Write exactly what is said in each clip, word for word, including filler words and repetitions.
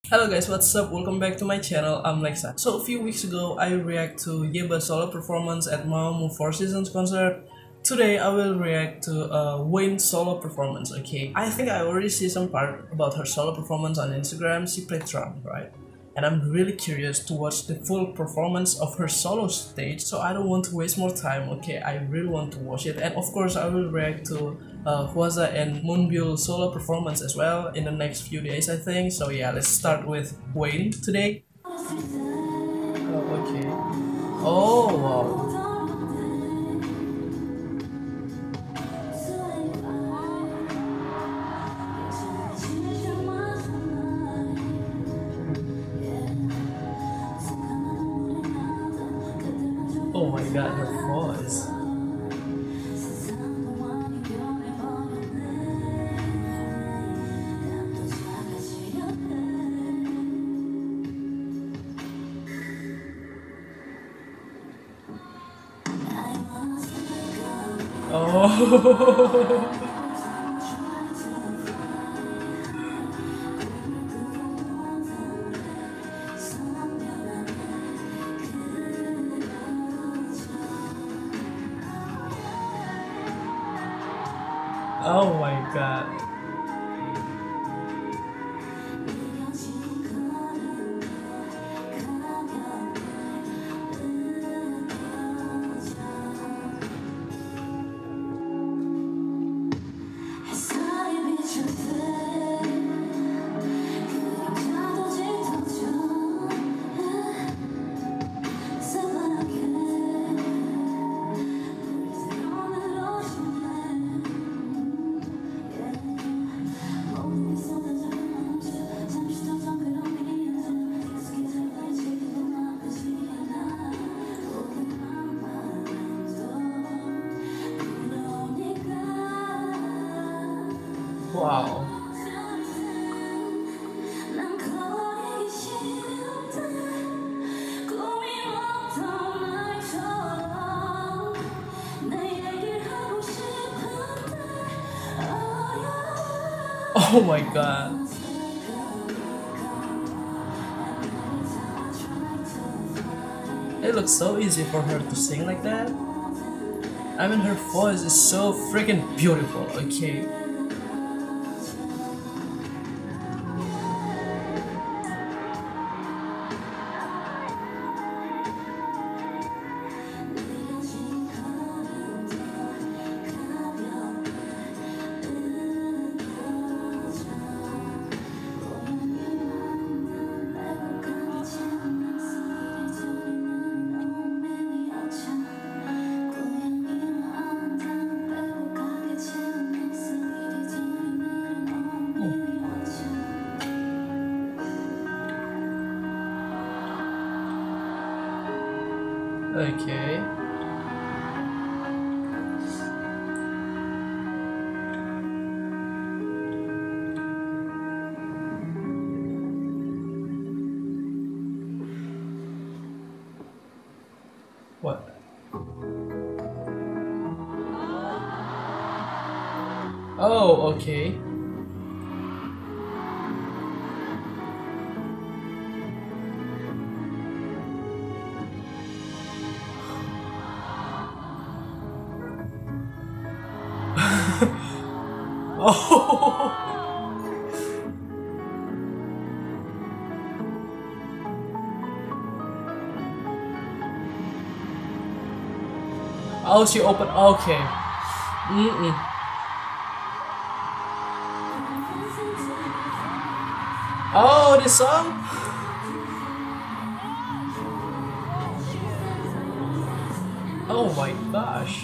Hello guys, what's up? Welcome back to my channel. I'm Lexa. So a few weeks ago, I react to Yeba's solo performance at Mamamoo Four Seasons concert. Today, I will react to uh, Wayne's solo performance. Okay, I think I already see some part about her solo performance on Instagram. She played drum, right? And I'm really curious to watch the full performance of her solo stage, so I don't want to waste more time. Okay, I really want to watch it, and of course I will react to uh, Hwaza and Moonbyul solo performance as well in the next few days, I think. So yeah, let's start with Wayne today. Oh, okay. Oh wow. Oh my god, her voice. Oh. Oh my god. Wow. Oh my god. It looks so easy for her to sing like that. I mean, her voice is so freaking beautiful, okay? Okay. What? Oh, okay. Oh. Oh, she opened. Okay. Mm-mm. Oh, this song? Oh my gosh.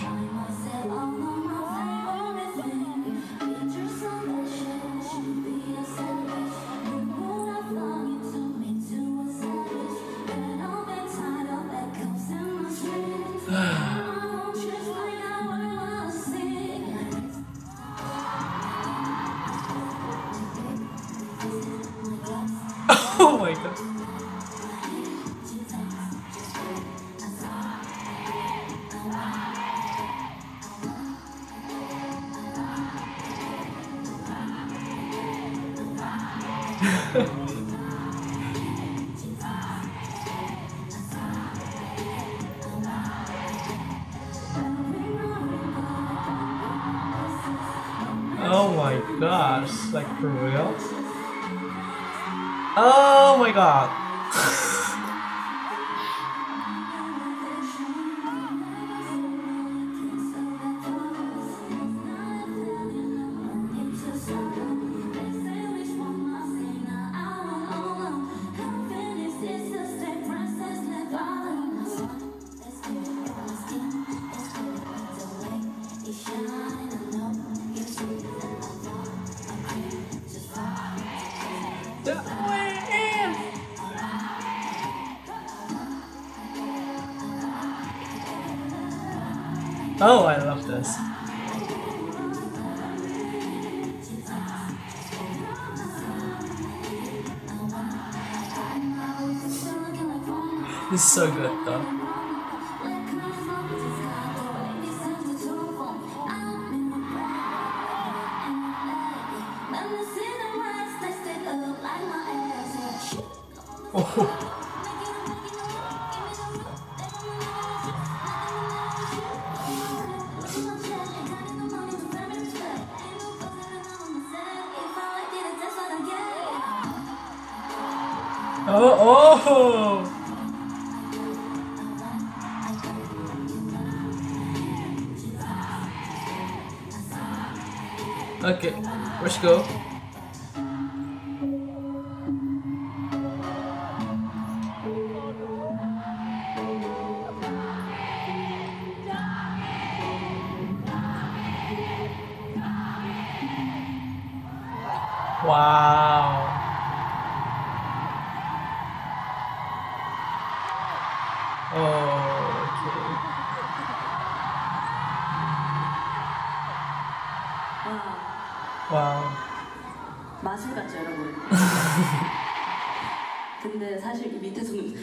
Oh my god. gosh, like for real? Oh my god. Oh, I love this. This is so good though. Oh. Oh, oh! Okay, let's go. Wow. Oh, okay. Wow. 마술 같죠, 여러분? 근데 사실 이 밑에서는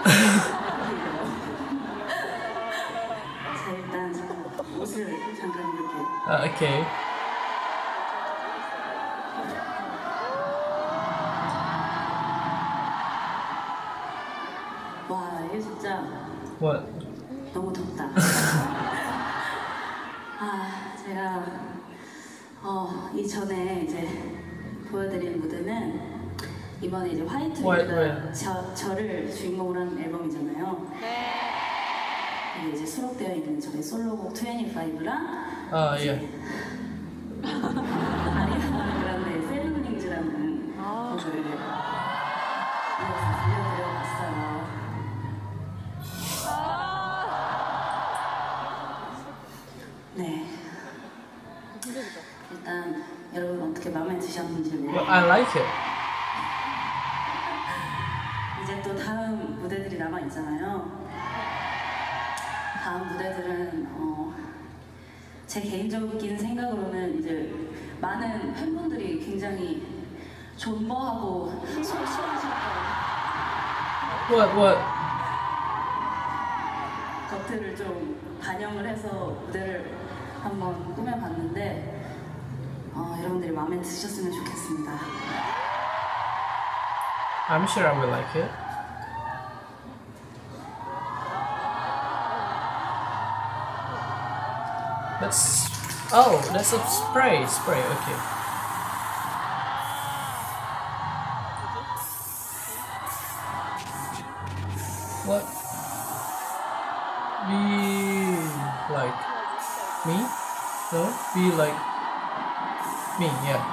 자, 일단 잠깐 옷을 잠깐 이렇게 Uh, okay. 와, 이게 진짜 What? 너무 덥다. 아, 제가 어, 이전에 이제 보여드린 무대는 이번에 이제 화이트 What, 뮤즈가 what? 저, 저를 주인공으로 한 앨범이잖아요. 이게 이제 수록되어 있는 저의 솔로곡 이십오랑 Uh, yeah. 아리아나 그란데의 셀링링즈라는 곡을 이어서 들려드려봤어요. 네. 일단 여러분 어떻게 마음에 드셨는지 Well, 모르겠어요. I like it. 이제 또 다음 무대들이 남아 있잖아요. 다음 무대들은 어, 제 개인적인 생각으로는 이제 많은 팬분들이 굉장히 존버하고 소심하실 What? What? 것들을 좀 반영을 해서 무대를 한번 꾸며봤는데 어, 여러분들이 마음에 드셨으면 좋겠습니다. I'm sure I will like it. That's oh, that's a spray, spray. Okay. What? Be like me? No, be like me. Yeah.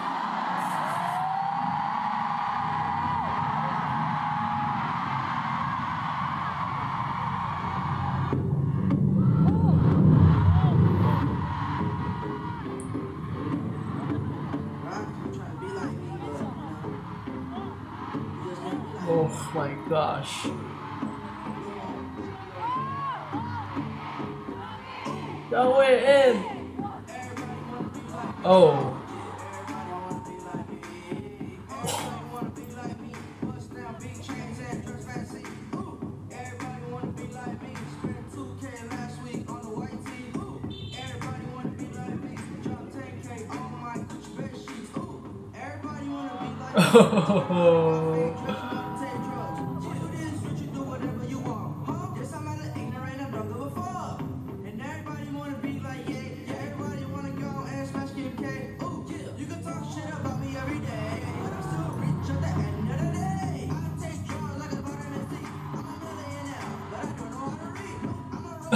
Oh my gosh. Go in. Oh. Oh.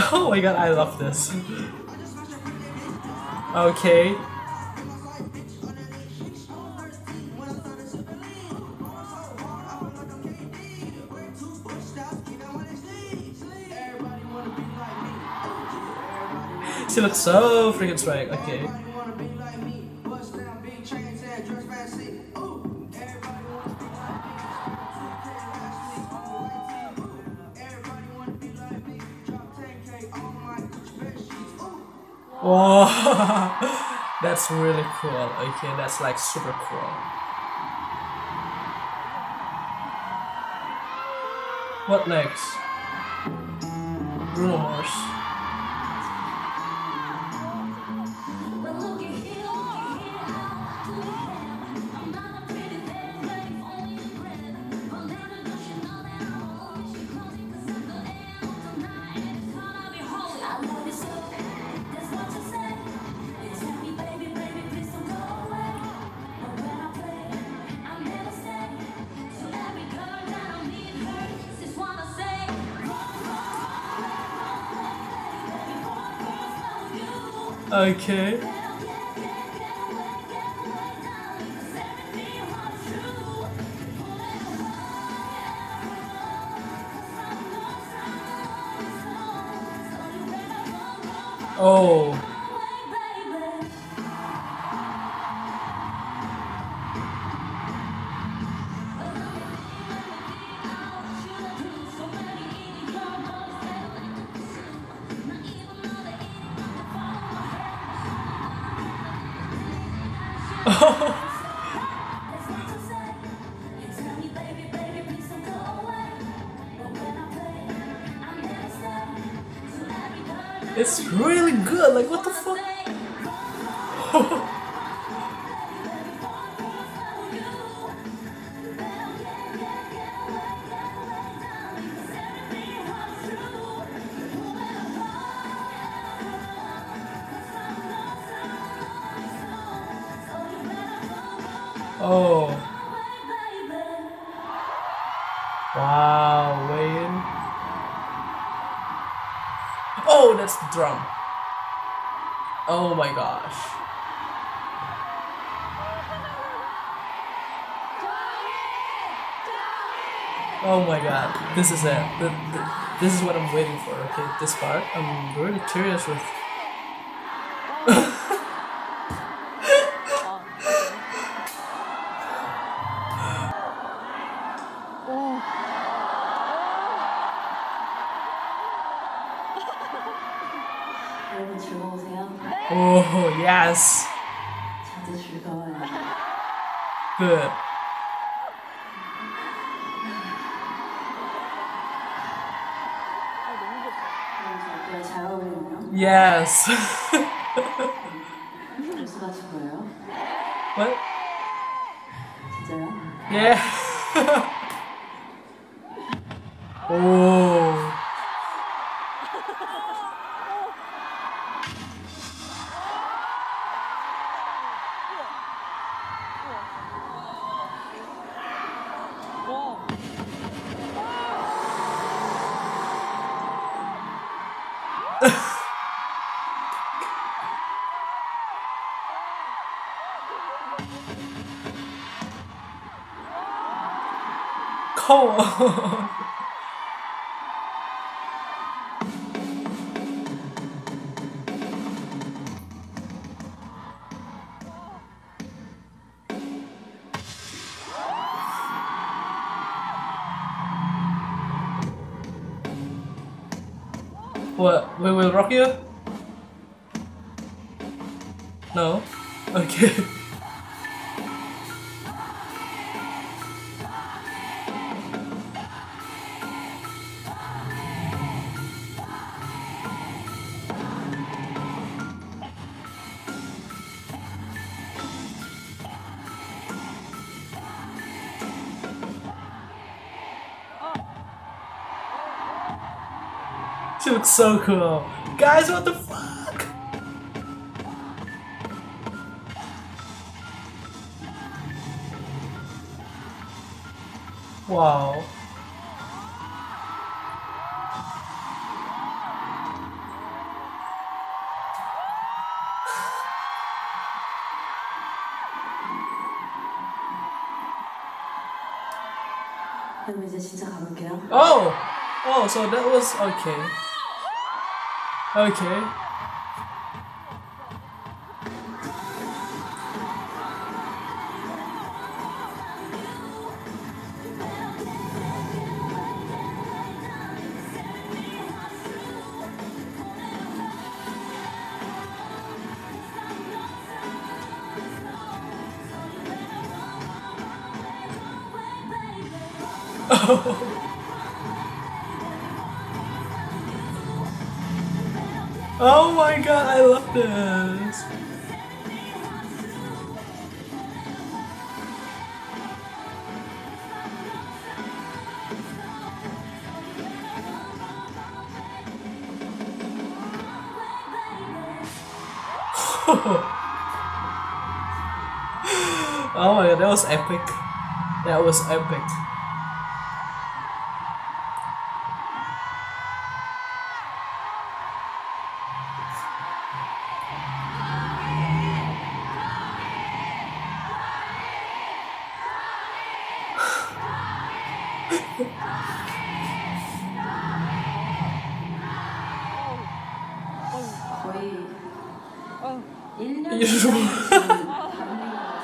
Oh my god, I love this. Okay. She looks so freaking swag. Okay. Wow, that's really cool. Okay, that's like super cool. What next? Bruno Mars. Okay. Oh. Oh. It's really good. Like, what the fuck? Oh. Wow, Wayne. Oh, that's the drum. Oh my gosh. Oh my god. This is it. The, the, this is what I'm waiting for. Okay, this part. I'm really curious with. 여러분 즐거우세요? Oh, yes. 저도 즐거워요. Good. 그럼 잘 어울리네요. Yes. 벌써 맞춘 거예요? What? 진짜요? Yeah. Oh. Come on. What? We will rock you? No? Okay. She looks so cool. Guys, what the fuck? Wow. 그럼 이제 진짜 가볼게요. Oh! Oh, so that was okay. Okay. Oh my god, I love this. Oh my god, that was epic. That was epic. 거의 일 년 이러고. 지금 밤새는 것 같은데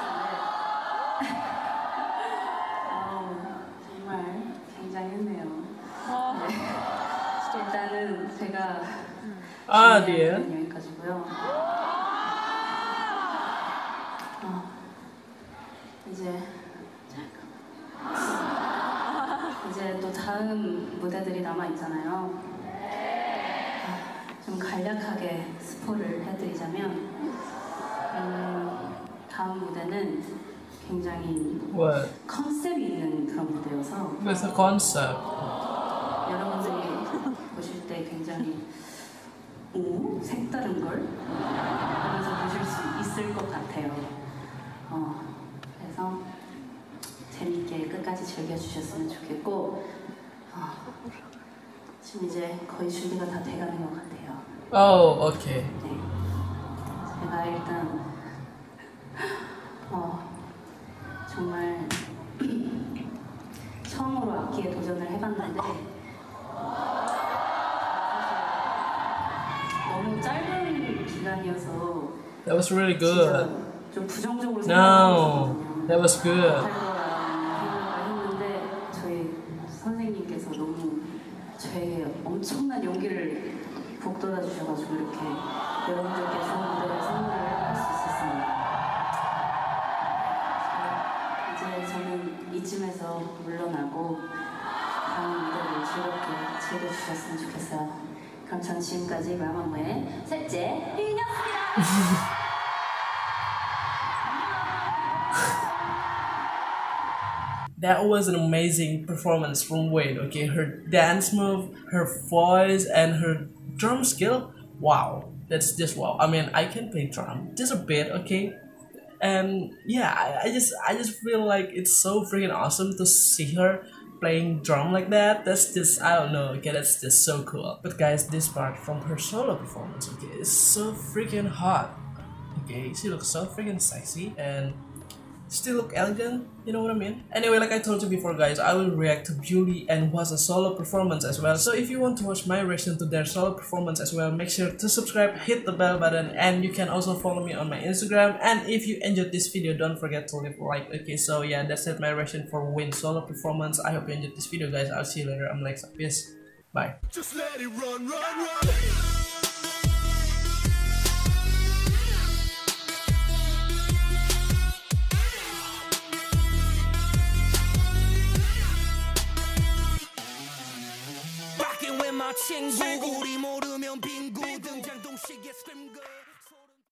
아우, 정말 굉장했네요. 네. 일단은 제가 Ah, 준비한 dear. 건 여기까지고요. 어, 이제 이제 또 다음 무대들이 남아 있잖아요. 좀 간략하게 스포를 해드리자면 음, 다음 무대는 굉장히 What? 컨셉이 있는 그런 무대여서 What's the concept? 여러분들이 보실 때 굉장히 오? 색다른 걸? 하면서 보실 수 있을 것 같아요. 어, 그래서 재밌게 끝까지 즐겨주셨으면 좋겠고 어, 지금 이제 거의 준비가 다 돼가는 것 같아요. Oh, okay. 네. 제가 일단 어, 정말 처음으로 악기에 도전을 해봤는데 너무 짧은 기간이어서 That was really 진짜 good. 좀 부정적으로 No, 생각했거든요. that was good. 못할 거라는 생각을 했는데 저희 선생님께서 너무 저에게 엄청난 용기를 북돋아 주셔가지고 이렇게 여러분들께 좋은 무대를 선물을 할 수 있었습니다. 이제 저는 이쯤에서 물러나고 다음 무대를 즐겁게 즐겨주셨으면 좋겠어요. 그럼 전 지금까지 마마무의 셋째 휘인이었습니다. That was an amazing performance from Wayne. Okay, her dance move, her voice, and her drum skill. Wow, that's just wow. I mean, I can play drum just a bit, okay, and yeah, I, I just I just feel like it's so freaking awesome to see her playing drum like that. That's just I don't know. Okay, that's just so cool. But guys, this part from her solo performance, okay, is so freaking hot. Okay, she looks so freaking sexy and still look elegant, you know what I mean? Anyway, like I told you before guys, I will react to Beauty and was a solo performance as well. So if you want to watch my reaction to their solo performance as well, make sure to subscribe, hit the bell button, and you can also follow me on my Instagram. And if you enjoyed this video, don't forget to leave a like. Okay, so yeah, that's it, my reaction for Wayne solo performance. I hope you enjoyed this video guys. I'll see you later. I'm Lexa. Peace. Bye. Just let it run, run, run. 친구 우리 모두